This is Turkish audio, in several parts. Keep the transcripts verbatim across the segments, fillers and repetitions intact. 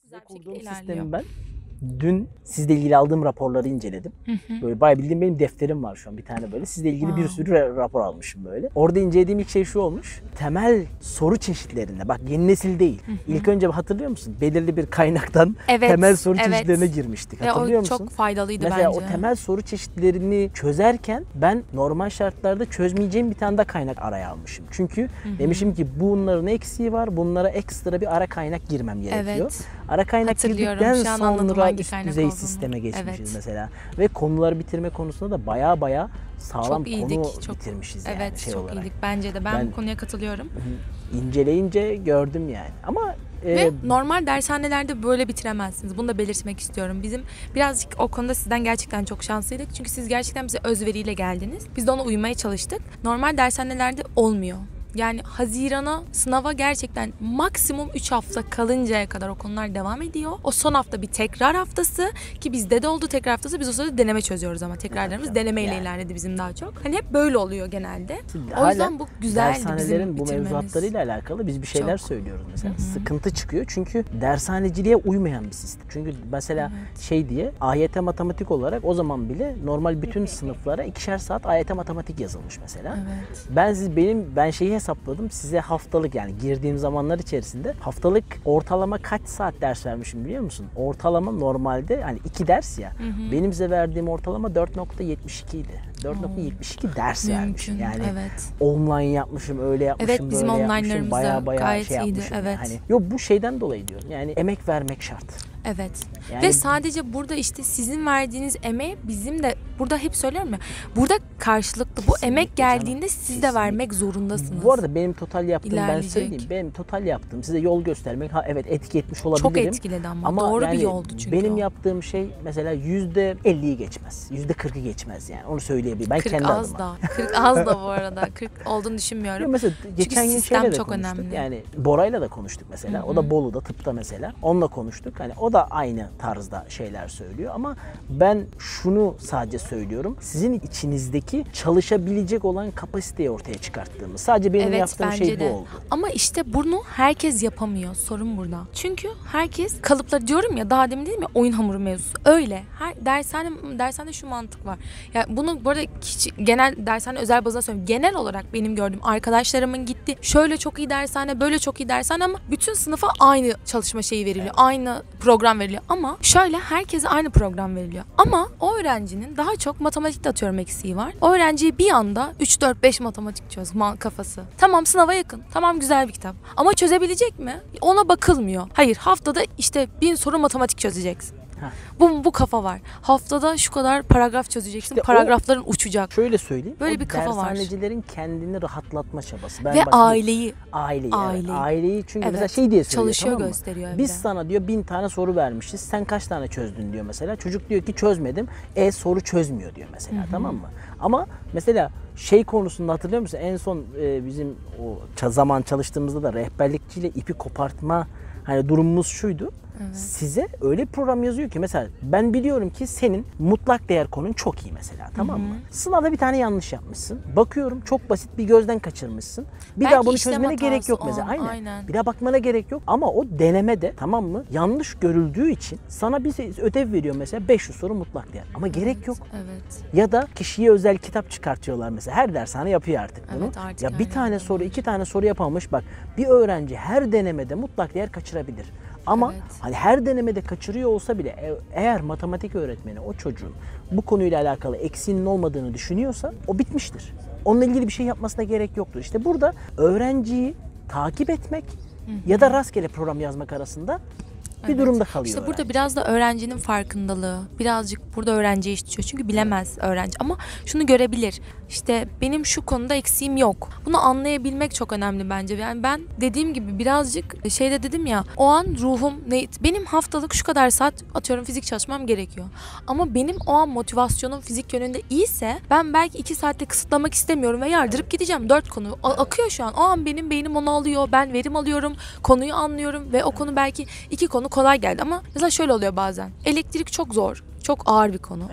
güzel bir şekilde Kurduğum ilerliyor. sistemi ben dün sizle ilgili aldığım raporları inceledim. Hı hı. Böyle bayağı bildiğim benim defterim var şu an bir tane böyle. Sizle ilgili Wow. bir sürü ra- rapor almışım böyle. Orada incelediğim ilk şey şu olmuş. Temel soru çeşitlerinde, bak yeni nesil değil. Hı hı. İlk önce hatırlıyor musun? Belirli bir kaynaktan Evet, temel soru evet. çeşitlerine girmiştik. Ve Hatırlıyor o musun? çok faydalıydı Mesela bence. o temel soru çeşitlerini çözerken ben normal şartlarda çözmeyeceğim bir tane de kaynak araya almışım. Çünkü Hı hı. demişim ki bunların eksiği var. Bunlara ekstra bir ara kaynak girmem gerekiyor. Evet. Ara kaynak Hatırlıyorum. girdikten Şu an anladım sonra hangi üst kaynak düzey olduğunu. sisteme geçmişiz Evet. mesela. Ve konuları bitirme konusunda da baya baya sağlam Çok iyiydik. konu Çok, bitirmişiz yani evet, şey çok olarak. iyiydik bence de. Ben, Ben- bu konuya katılıyorum. İnceleyince gördüm yani. Ama e, Ve normal dershanelerde böyle bitiremezsiniz. Bunu da belirtmek istiyorum. Bizim birazcık o konuda sizden gerçekten çok şanslıydık. Çünkü siz gerçekten bize özveriyle geldiniz. Biz de ona uymaya çalıştık. Normal dershanelerde olmuyor. Yani Haziran'a, sınava gerçekten maksimum üç hafta kalıncaya kadar o konular devam ediyor. O son hafta bir tekrar haftası ki bizde de oldu tekrar haftası. Biz o sırada deneme çözüyoruz ama tekrarlarımız Evet, denemeyle yani. ilerledi bizim daha çok. Hani hep böyle oluyor genelde. O hala yüzden bu güzeldi bizim dershanelerin bu bitirmemiz. mevzuatlarıyla alakalı biz bir şeyler Çok. söylüyoruz mesela. Hı hı. Sıkıntı çıkıyor çünkü dershaneciliğe uymayan bir sistem. Çünkü mesela Evet. şey diye A Y T matematik olarak o zaman bile normal bütün sınıflara ikişer saat A Y T matematik yazılmış mesela. Evet. Ben siz benim ben şeyi hesapladım. Size haftalık yani girdiğim zamanlar içerisinde haftalık ortalama kaç saat ders vermişim biliyor musun? Ortalama normalde hani iki ders ya. Hı hı. Benim size verdiğim ortalama dört nokta yetmiş iki idi. dört nokta yetmiş iki ders vermişim. Mümkün. Yani evet. online yapmışım, öyle yapmışım, Evet, bizim böyle yapmışım. online'larımız da Baya baya gayet şey iyiydi, yapmışım. evet. Hani, yok bu şeyden dolayı diyorum. Yani emek vermek şart. Evet. Yani- Ve sadece burada işte sizin verdiğiniz emeğe bizim de burada hep söylüyorum ya. Burada karşılıklı bu Kesinlikle emek canım, geldiğinde siz kesinlikle. de vermek zorundasınız. Bu arada benim total yaptığım ben İlerleyecek. söyleyeyim. Benim total yaptığım size yol göstermek. Ha evet etki etmiş olabilirim. çok etkiledi ama, doğru bir yani yoldu çünkü. benim o. yaptığım şey mesela yüzde elliyi geçmez. yüzde kırkı geçmez yani. Onu söyleyebilirim. Ben kırk kendi az adıma. da. kırk az da bu arada. kırk olduğunu Ya düşünmüyorum. mesela geçen gün sistem şeyle de çok konuştuk. önemli. Yani Bora'yla da konuştuk mesela. Hı O hı. da Bolu'da tıpta mesela. Onunla konuştuk. Hani o da aynı tarzda şeyler söylüyor ama ben şunu sadece söylüyorum. Sizin içinizdeki çalışabilecek olan kapasiteyi ortaya çıkarttığımız. Sadece benim Evet, yaptığım bence şey de. bu oldu. Ama işte bunu herkes yapamıyor. Sorun burada. Çünkü herkes kalıpları diyorum ya daha demin dedim ya oyun hamuru mevzusu. Öyle. Her dershane dershane şu mantık var. Ya bunu bu arada hiç, genel dershane özel bazında söylüyorum. Genel olarak benim gördüğüm arkadaşlarımın gitti. Şöyle çok iyi dershane, böyle çok iyi dershane ama bütün sınıfa aynı çalışma şeyi veriliyor. Evet. Aynı program veriliyor. Ama şöyle herkese aynı program veriliyor. Ama o öğrencinin daha çok matematikte atıyorum eksiği var. O öğrenciyi bir anda üç dört beş matematik çöz ma- kafası. Tamam sınava yakın. Tamam güzel bir kitap. Ama çözebilecek mi? Ona bakılmıyor. Hayır haftada işte bin soru matematik çözeceksin. Heh. Bu, bu kafa var. Haftada şu kadar paragraf çözeceksin. İşte o- paragrafların uçacak. Şöyle söyleyeyim. Böyle o bir kafa var. dershanecilerin kendini rahatlatma çabası. Ben Ve bak- aileyi Aileyi, Aileyi. evet. Aileyi çünkü Evet. mesela şey diye söylüyor, çalışıyor tamam mı? gösteriyor evde. Biz sana diyor bin tane soru vermişiz. Sen kaç tane çözdün diyor mesela. Çocuk diyor ki çözmedim. E soru çözmüyor diyor mesela, tamam mı? Ama mesela şey konusunda hatırlıyor musun? En son e, bizim o ça- zaman çalıştığımızda da rehberlikçiyle ipi kopartma hani durumumuz şuydu. Evet. Size öyle bir program yazıyor ki mesela ben biliyorum ki senin mutlak değer konun çok iyi mesela, tamam mı? Sınavda bir tane yanlış yapmışsın. Bakıyorum çok basit bir gözden kaçırmışsın. Bir Belki daha bunu işlem çözmene gerek hatası yok mesela. o, Aynen. aynen. Bir daha bakmana gerek yok ama o denemede, tamam mı? Yanlış görüldüğü için sana bir ödev veriyor mesela beş yüz soru mutlak değer. Ama gerek yok. Evet. Ya da kişiye özel kitap çıkartıyorlar mesela. Her dershane yapıyor artık bunu. Evet, artık ya her bir tane yerde soru, var. iki tane soru yapamamış. Bak bir öğrenci her denemede mutlak değer kaçırabilir. Ama Evet. hani her denemede kaçırıyor olsa bile e- eğer matematik öğretmeni o çocuğun bu konuyla alakalı eksiğinin olmadığını düşünüyorsa o bitmiştir. Onunla ilgili bir şey yapmasına gerek yoktur. İşte burada öğrenciyi takip etmek ya da rastgele program yazmak arasında bir Evet. durumda kalıyor İşte burada öğrenci. biraz da öğrencinin farkındalığı, birazcık burada öğrenciye iş düşüyor. Çünkü bilemez öğrenci ama şunu görebilir. İşte benim şu konuda eksiğim yok. Bunu anlayabilmek çok önemli bence. Yani ben dediğim gibi birazcık şeyde dedim ya, o an ruhum ne, benim haftalık şu kadar saat atıyorum fizik çalışmam gerekiyor. Ama benim o an motivasyonum fizik yönünde iyiyse ben belki iki saatte kısıtlamak istemiyorum ve yardırıp gideceğim. Dört konu A- akıyor şu an. O an benim beynim onu alıyor. Ben verim alıyorum. Konuyu anlıyorum ve o konu belki iki konu kolay geldi ama mesela şöyle oluyor bazen. Elektrik çok zor. Çok ağır bir konu. Evet.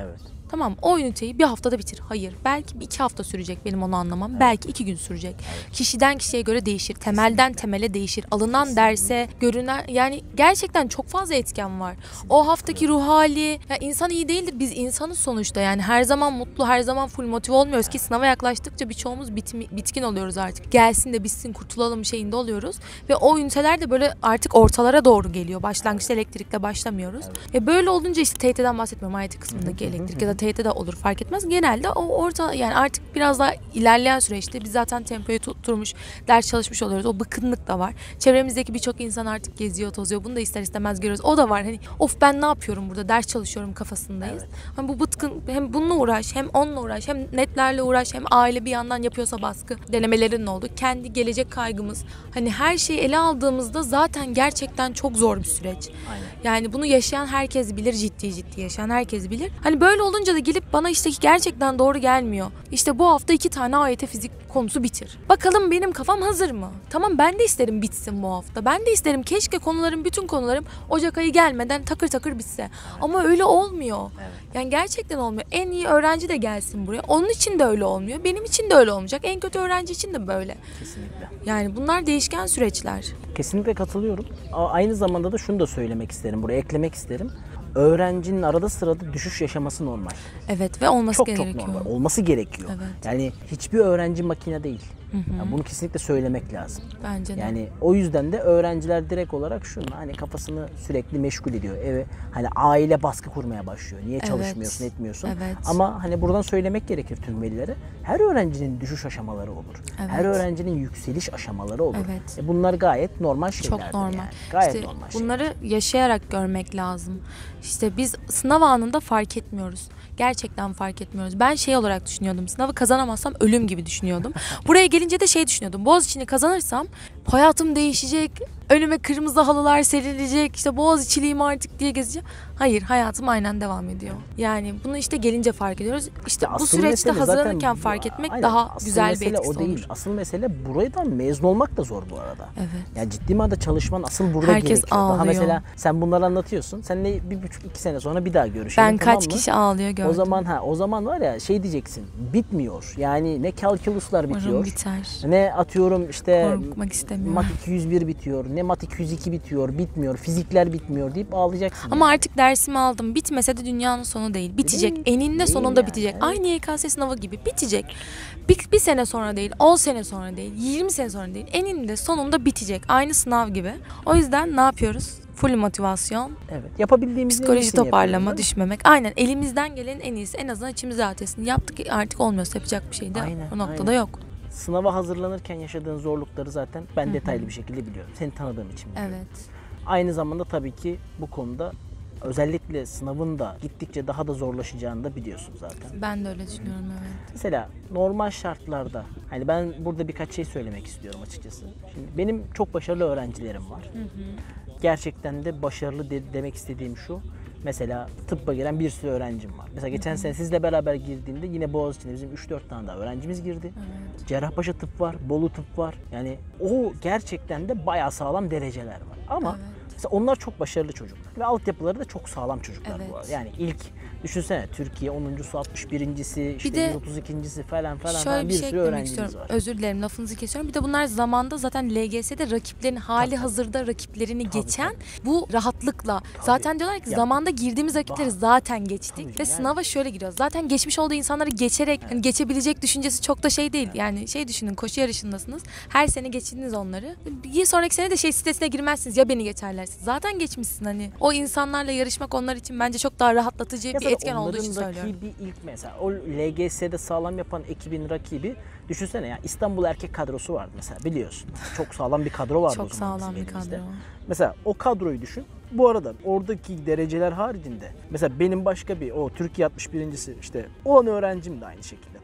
Tamam mı? O üniteyi bir haftada bitir. Hayır. Belki iki hafta sürecek benim onu anlamam. Evet. Belki iki gün sürecek. Evet. Kişiden kişiye göre değişir. Temelden Kesinlikle. temele değişir. Alınan Kesinlikle. derse, görünen yani gerçekten çok fazla etken var. Kesinlikle. O haftaki ruh hali, ya insan iyi değildir. Biz insanız sonuçta. Yani her zaman mutlu, her zaman full motive olmuyoruz evet. ki sınava yaklaştıkça birçoğumuz bitmi, bitkin oluyoruz artık. Gelsin de bitsin, kurtulalım şeyinde oluyoruz. Ve o üniteler de böyle artık ortalara doğru geliyor. Başlangıçta evet. elektrikle başlamıyoruz. Evet. Ve böyle olunca işte T Y T'den bahsetmiyorum. I T kısmındaki hı hı. elektrik ya da T Y T'de olur fark etmez. Genelde o orta yani artık biraz daha ilerleyen süreçte biz zaten tempoyu tutturmuş, ders çalışmış oluyoruz. O bıkkınlık da var. Çevremizdeki birçok insan artık geziyor, tozuyor. Bunu da ister istemez görüyoruz. O da var. Hani of ben ne yapıyorum burada? Ders çalışıyorum kafasındayız. Evet. Hani bu bıtkın hem bununla uğraş, hem onunla uğraş, hem netlerle uğraş, hem aile bir yandan yapıyorsa baskı. Denemelerin ne oldu? Kendi gelecek kaygımız. Hani her şeyi ele aldığımızda zaten gerçekten çok zor bir süreç. Aynen. Yani bunu yaşayan herkes bilir, ciddi ciddi yaşayan herkes bilir. Hani böyle olunca da gelip bana işte gerçekten doğru gelmiyor. İşte bu hafta iki tane A Y T fizik konusu bitir. Bakalım benim kafam hazır mı? Tamam ben de isterim bitsin bu hafta. Ben de isterim keşke konularım, bütün konularım Ocak ayı gelmeden takır takır bitse. Evet. Ama öyle olmuyor. Evet. Yani gerçekten olmuyor. En iyi öğrenci de gelsin buraya. Onun için de öyle olmuyor. Benim için de öyle olmayacak. En kötü öğrenci için de böyle. Kesinlikle. Yani bunlar değişken süreçler. Kesinlikle katılıyorum. Aynı zamanda da şunu da söylemek isterim. Buraya eklemek isterim. Öğrencinin arada sırada düşüş yaşaması normal. Evet ve olması çok, gerekiyor. Çok normal. Olması gerekiyor. Evet. Yani hiçbir öğrenci makine değil. Hı hı. Yani bunu kesinlikle söylemek lazım. Bence de. Yani o yüzden de öğrenciler direkt olarak şunu hani kafasını sürekli meşgul ediyor. Eve hani aile baskı kurmaya başlıyor. Niye evet. çalışmıyorsun, etmiyorsun? Evet. Ama hani buradan söylemek gerekir tüm velilere. Her öğrencinin düşüş aşamaları olur. Evet. Her öğrencinin yükseliş aşamaları olur. Evet. E bunlar gayet normal şeyler. Çok normal. Yani. Gayet işte normal bunları şeyler. yaşayarak görmek lazım. İşte biz sınav anında fark etmiyoruz. Gerçekten fark etmiyoruz. Ben şey olarak düşünüyordum. Sınavı kazanamazsam ölüm gibi düşünüyordum. Buraya gelince de şey düşünüyordum. Boğaziçi'ni kazanırsam hayatım değişecek. Önüme kırmızı halılar serilecek. İşte Boğaziçi'liyim artık diye gezeceğim. Hayır, hayatım aynen devam ediyor. Yani bunu işte gelince fark ediyoruz. İşte asıl bu süreçte hazırlanırken fark etmek aynen, daha güzel bir etkisi o değil. olur. Asıl mesele buradan mezun olmak da zor bu arada. Evet. Yani ciddi manada çalışman asıl burada herkes gerekiyor. Ağlıyor. Daha mesela sen bunları anlatıyorsun. Seninle bir buçuk iki sene sonra bir daha görüşelim. Ben tamam kaç mı? kişi ağlıyor gördüm. O zaman ha o zaman var ya şey diyeceksin. Bitmiyor. Yani ne kalküluslar bitiyor. Umarım biter. Ne atıyorum işte korkmak istemiyorum. Mat iki yüz bir bitiyor. Ne Mat iki yüz iki bitiyor. Bitmiyor. Fizikler bitmiyor deyip ağlayacaksın. Ama yani. artık dersimi aldım. Bitmese de dünyanın sonu değil. Bitecek. Değil, Eninde değil sonunda yani. bitecek. Evet. Aynı Y K S sınavı gibi bitecek. Bir, bir sene sonra değil, on sene sonra değil, yirmi sene sonra değil. Eninde sonunda bitecek. Aynı sınav gibi. O yüzden ne yapıyoruz? Full motivasyon. Evet. Yapabildiğimiz psikoloji toparlama, düşmemek. Aynen. Elimizden gelenin en iyisi. En azından içimiz rahatesini yaptık. Artık olmuyorsa yapacak bir şey de aynen, o noktada aynen. yok. Sınava hazırlanırken yaşadığın zorlukları zaten ben Hı-hı. detaylı bir şekilde biliyorum. Seni tanıdığım için biliyorum. Evet. Aynı zamanda tabii ki bu konuda özellikle sınavın da gittikçe daha da zorlaşacağını da biliyorsun zaten. Ben de öyle düşünüyorum evet. Mesela normal şartlarda hani ben burada birkaç şey söylemek istiyorum açıkçası. Şimdi benim çok başarılı öğrencilerim var. Hı hı. Gerçekten de başarılı de, demek istediğim şu. Mesela tıbba giren bir sürü öğrencim var. Mesela geçen Hı-hı. sene sizle beraber girdiğimde yine Boğaziçi'nde bizim üç dört tane daha öğrencimiz girdi. Evet. Cerrahpaşa tıp var, Bolu tıp var. Yani o gerçekten de bayağı sağlam dereceler var. Ama evet. mesela onlar çok başarılı çocuklar ve altyapıları da çok sağlam çocuklar evet. bu arada. Yani ilk düşünsene Türkiye onuncusu, altmış birincisi, işte yüz otuz ikincisi falan falan, falan bir şey sürü öğrencimiz istiyorum. var. Özür dilerim lafınızı kesiyorum. Bir de bunlar zamanda zaten L G S'de rakiplerin hali tabii, hazırda rakiplerini tabii, geçen tabii. bu rahatlıkla. Tabii. Zaten diyorlar ki ya, zamanda girdiğimiz rakipleri bah. zaten geçtik tabii, ve yani. sınava şöyle giriyoruz. Zaten geçmiş olduğu insanları geçerek evet. hani geçebilecek düşüncesi çok da şey değil. Evet. Yani şey düşünün koşu yarışındasınız. Her sene geçtiniz onları. Bir sonraki sene de şey sitesine girmezsiniz ya beni geçerlerse. Zaten geçmişsin hani. O insanlarla yarışmak onlar için bence çok daha rahatlatıcı ya bir etken olduğu için söylüyorum. Rakibi ilk mesela o L G S'de sağlam yapan ekibin rakibi düşünsene ya İstanbul erkek kadrosu vardı mesela biliyorsun. Çok sağlam bir kadro vardı çok o zaman. Çok sağlam bir kadro. Mesela o kadroyu düşün. Bu arada oradaki dereceler haricinde mesela benim başka bir o Türkiye altmış birincisi işte on öğrencim de aynı şekilde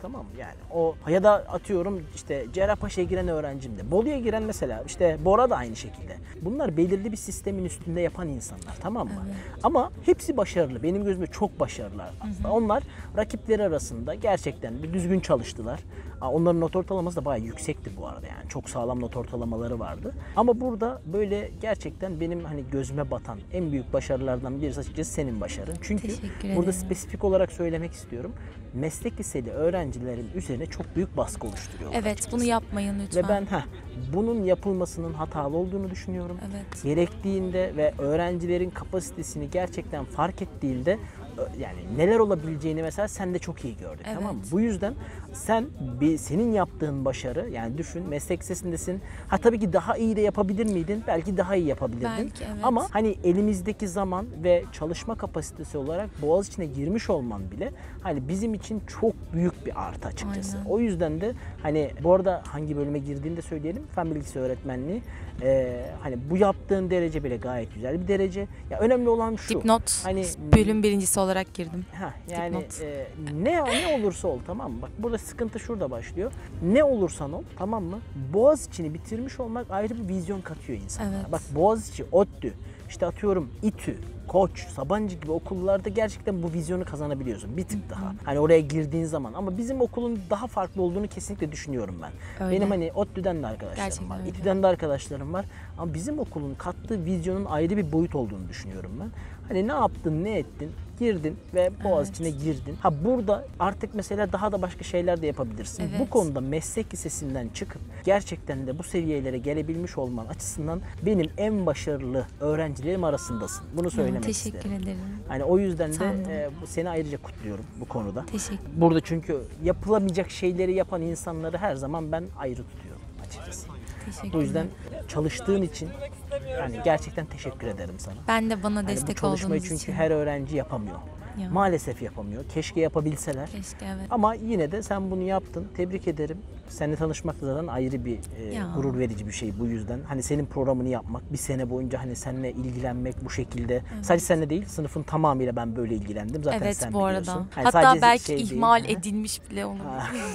tamam mı? Yani o ya da atıyorum işte Cerrahpaşa'ya giren öğrencim de, Bolu'ya giren mesela işte Bora da aynı şekilde. Bunlar belirli bir sistemin üstünde yapan insanlar, tamam mı? Evet. Ama hepsi başarılı. Benim gözümde çok başarılılar aslında. Hı hı. Onlar rakipleri arasında gerçekten bir düzgün çalıştılar. Onların not ortalaması da bayağı yüksekti bu arada, yani çok sağlam not ortalamaları vardı. Ama burada böyle gerçekten benim hani gözüme batan en büyük başarılardan birisi açıkçası senin başarın. Çünkü burada spesifik olarak söylemek istiyorum. Meslek liseli öğrencilerin üzerine çok büyük baskı oluşturuyorlar. Evet, açıkçası. bunu yapmayın lütfen. Ve ben heh, bunun yapılmasının hatalı olduğunu düşünüyorum. Evet. Gerektiğinde ve öğrencilerin kapasitesini gerçekten fark ettiğinde yani neler olabileceğini mesela sen de çok iyi gördük, evet. tamam mı? Bu yüzden sen bir senin yaptığın başarı, yani düşün meslek lisesindesin. Ha tabii ki daha iyi de yapabilir miydin? Belki daha iyi yapabilirdin. Belki, evet. Ama hani elimizdeki zaman ve çalışma kapasitesi olarak Boğaziçi'ne girmiş olman bile hani bizim için çok büyük bir artı açıkçası. Aynen. O yüzden de hani bu arada hangi bölüme girdiğini de söyleyelim. Fen bilgisi öğretmenliği. Ee, hani bu yaptığın derece bile gayet güzel bir derece. Ya önemli olan şu. Dipnot. Hani Bölüm birincisi olarak girdim. Ha, yani e, ne ne olursa ol, tamam mı? Bak burada sıkıntı şurada başlıyor. Ne olursan ol, tamam mı? Boğaziçi'ni bitirmiş olmak ayrı bir vizyon katıyor insanlara. Evet. Bak Boğaziçi, ODTÜ, işte atıyorum İTÜ, Koç, Sabancı gibi okullarda gerçekten bu vizyonu kazanabiliyorsun bir tık daha. Hani oraya girdiğin zaman, ama bizim okulun daha farklı olduğunu kesinlikle düşünüyorum ben. Öyle. Benim hani ODTÜ'den de arkadaşlarım Gerçekten var, öyle. İTÜ'den de arkadaşlarım var. Ama bizim okulun kattığı vizyonun ayrı bir boyut olduğunu düşünüyorum ben. Hani ne yaptın, ne ettin? Girdin ve Boğaziçi'ne evet. girdin. Ha burada artık mesela daha da başka şeyler de yapabilirsin. Evet. Bu konuda meslek lisesinden çıkıp gerçekten de bu seviyelere gelebilmiş olman açısından benim en başarılı öğrencilerim arasındasın. Bunu söylemek Teşekkür isterim. ederim. Hani o yüzden de Sandım. e, seni ayrıca kutluyorum bu konuda. Teşekkür. Burada çünkü yapılamayacak şeyleri yapan insanları her zaman ben ayrı tutuyorum açıkçası. Teşekkür Bu yüzden ederim. çalıştığın için yani gerçekten teşekkür ederim sana. Ben de bana Yani destek bu çalışmayı olduğunuz çünkü için. her öğrenci yapamıyor. Ya. Maalesef yapamıyor. Keşke yapabilseler. Keşke, evet. Ama yine de sen bunu yaptın. Tebrik ederim. Seninle tanışmak da zaten ayrı bir e, Ya. gurur verici bir şey bu yüzden. Hani senin programını yapmak, bir sene boyunca hani seninle ilgilenmek bu şekilde. Evet. Sadece seninle değil, sınıfın tamamıyla ben böyle ilgilendim. Zaten evet, sen bu biliyorsun. arada. Yani hatta belki şey ihmal değil. edilmiş bile olabilir.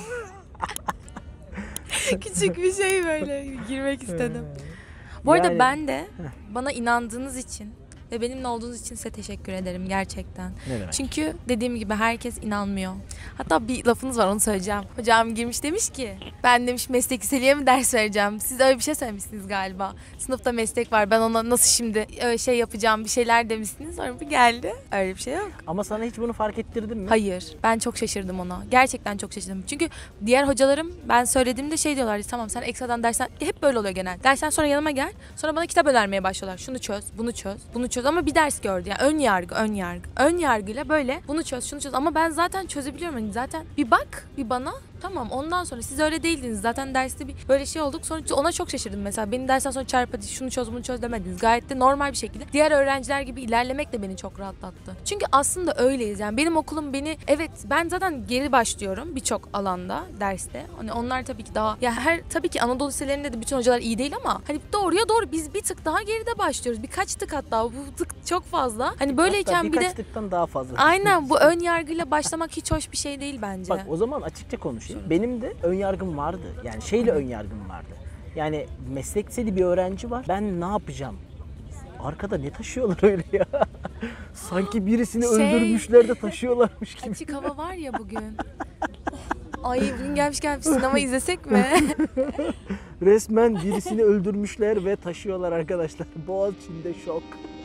Küçük bir şey böyle girmek istedim. Bu arada Yani- ben de bana inandığınız için ve benimle olduğunuz için size teşekkür ederim gerçekten. Ne demek? Çünkü dediğim gibi herkes inanmıyor. Hatta bir lafınız var, onu söyleyeceğim. Hocam girmiş demiş ki ben demiş meslek liseliğe mi ders vereceğim? Siz öyle bir şey söylemişsiniz galiba. Sınıfta meslek var, ben ona nasıl şimdi öyle şey yapacağım, bir şeyler demişsiniz. Sonra bir geldi. Öyle bir şey yok. Ama sana hiç bunu fark ettirdin mi? Hayır. Ben çok şaşırdım ona. Gerçekten çok şaşırdım. Çünkü diğer hocalarım ben söylediğimde şey diyorlar. Tamam sen ekstradan dersen, hep böyle oluyor genel. Dersen sonra yanıma gel. Sonra bana kitap önermeye başlıyorlar. Şunu çöz, bunu çöz, bunu çöz. Ama bir ders gördü. Yani ön yargı, ön yargı. Ön yargıyla böyle bunu çöz, şunu çöz. Ama ben zaten çözebiliyorum. Yani zaten bir bak, bir bana. Tamam, ondan sonra siz öyle değildiniz. Zaten derste bir böyle şey olduk. Sonra ona çok şaşırdım mesela. Benim dersten sonra çarpı hadi şunu çöz bunu çöz demediniz. Gayet de normal bir şekilde diğer öğrenciler gibi ilerlemek de beni çok rahatlattı. Çünkü aslında öyleyiz. Yani benim okulum beni, evet ben zaten geri başlıyorum birçok alanda derste. Hani onlar tabii ki daha, ya her tabii ki Anadolu liselerinde de bütün hocalar iyi değil ama hani doğruya doğru biz bir tık daha geride başlıyoruz. Birkaç tık, hatta bu tık çok fazla. Hani böyleyken Hatta bir de birkaç tıktan daha fazla. aynen bu ön yargıyla başlamak hiç hoş bir şey değil bence. Bak o zaman açıkça konuşayım. Benim de ön yargım vardı. Yani şeyle ön yargım vardı. Yani meslek liseli bir öğrenci var. Ben ne yapacağım? Arkada ne taşıyorlar öyle ya? Sanki birisini Şey- öldürmüşler de taşıyorlarmış gibi. Açık hava var ya bugün. Ay bugün gelmişken sinema izlesek mi? Resmen birisini öldürmüşler ve taşıyorlar arkadaşlar. Boğaziçi'nde şok.